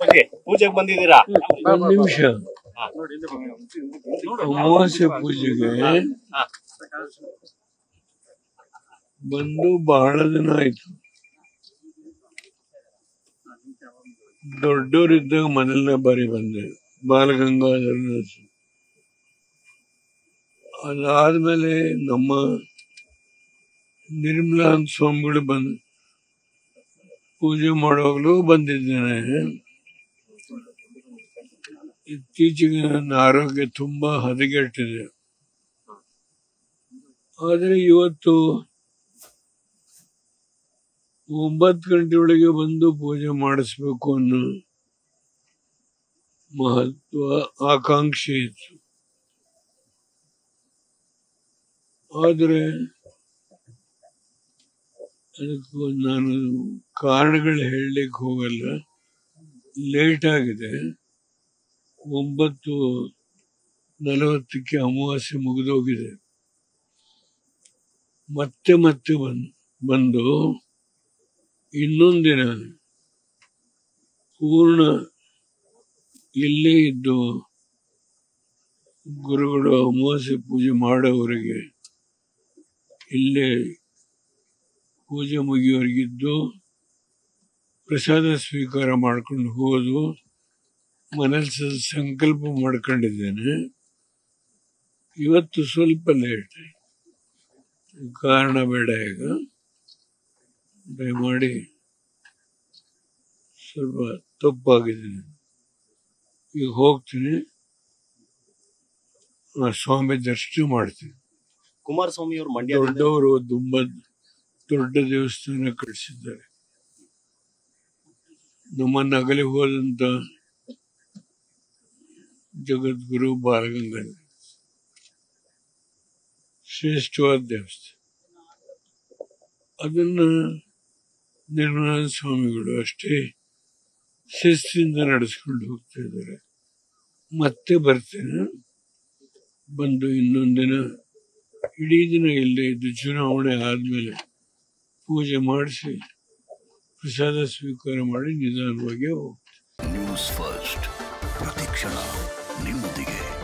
ಪೂಜೆಗೆ ಬಂದಿದ್ದೀರಾ? ಒಂದು ನಿಮಿಷ. ಅಮಾವಾಸ್ಯೆ ಪೂಜೆಗೆ ಬಂದು ಬಹಳ ದಿನ ಆಯ್ತು. ದೊಡ್ಡವರಿದ್ದಾಗ ಮೊದಲನೇ ಬಾರಿ ಬಂದೆ, ಬಾಲಗಂಗಾಧರ. ಅದಾದ್ಮೇಲೆ ನಮ್ಮ ನಿರ್ಮಲಾನಂದ ಸ್ವಾಮಿಗಳು ಬಂದು ಪೂಜೆ ಮಾಡುವಾಗಲೂ ಬಂದಿದ್ದೇನೆ. ಇತ್ತೀಚೆಗೆ ನನ್ನ ಆರೋಗ್ಯ ತುಂಬಾ ಹದಗೆಟ್ಟಿದೆ. ಆದರೆ ಇವತ್ತು 9 ಗಂಟೆಯೊಳಗೆ ಬಂದು ಪೂಜೆ ಮಾಡಿಸ್ಬೇಕು ಅನ್ನೋ ಮಹತ್ವ ಆಕಾಂಕ್ಷೆ ಇತ್ತು. ಆದರೆ ಅದಕ್ಕೂ ನಾನು ಕಾರಣಗಳು ಹೇಳಲಿಕ್ಕೆ ಹೋಗಲ್ಲ. ಲೇಟ್ ಆಗಿದೆ. 9:40ಕ್ಕೆ ಅಮಾವಾಸ್ಯೆ ಮುಗಿದೋಗಿದೆ. ಮತ್ತೆ ಬಂದು ಇನ್ನೊಂದಿನ ಪೂರ್ಣ ಇಲ್ಲೇ ಇದ್ದು ಗುರುಗಳು ಅಮಾವಾಸ್ಯೆ ಪೂಜೆ ಮಾಡೋವರೆಗೆ ಇಲ್ಲೇ ಪೂಜೆ ಮುಗಿಯವರೆಗಿದ್ದು ಪ್ರಸಾದ ಸ್ವೀಕಾರ ಮಾಡ್ಕೊಂಡು ಹೋದು ಮನಸ್ಸು ಸಂಕಲ್ಪ ಮಾಡ್ಕೊಂಡಿದ್ದೇನೆ. ಇವತ್ತು ಸ್ವಲ್ಪ ಲೇಟ್, ಕಾರಣ ಬೇಡ. ಈಗ ದಯಮಾಡಿ ಸ್ವಲ್ಪ ತಪ್ಪಾಗಿದ್ದೀನಿ. ಈಗ ಹೋಗ್ತೀನಿ, ಸ್ವಾಮಿ ದರ್ಶನ ಮಾಡ್ತೀನಿ. ಕುಮಾರಸ್ವಾಮಿ ಅವರು ದೊಡ್ಡವರು ತುಂಬಾ ದೊಡ್ಡ ದೇವಸ್ಥಾನ ಕಟ್ಟಿಸಿದ್ದಾರೆ. ನಮ್ಮನ್ನ ಅಗಲಿ ಹೋದಂತ ಜಗದ್ಗುರು ಬಾಲಗಂಗಾಧರ ಶ್ರೇಷ್ಠವಾದ ದೇವಸ್ಥಾನ. ಅದನ್ನ ನಿರ್ಮಲಾನಂದ ಸ್ವಾಮಿಗಳು ಅಷ್ಟೇ ಶಿಸ್ತಿಂದ ನಡೆಸ್ಕೊಂಡು ಹೋಗ್ತಾ ಇದ್ದಾರೆ. ಮತ್ತೆ ಬರ್ತೇನೆ. ಬಂದು ಇನ್ನೊಂದಿನ ಇಡೀ ದಿನ ಇಲ್ಲೇ ಇದ್ದು ಚುನಾವಣೆ ಆದ್ಮೇಲೆ ಪೂಜೆ ಮಾಡಿಸಿ ಪ್ರಸಾದ ಸ್ವೀಕಾರ ಮಾಡಿ ನಿಧಾನವಾಗಿ ಹೋಗ್ತೇನೆ. ನ್ಯೂಸ್ ಫಸ್ಟ್, ಪ್ರತಿಕ್ಷಣ ನಿಮ್ಮೊಂದಿಗೆ.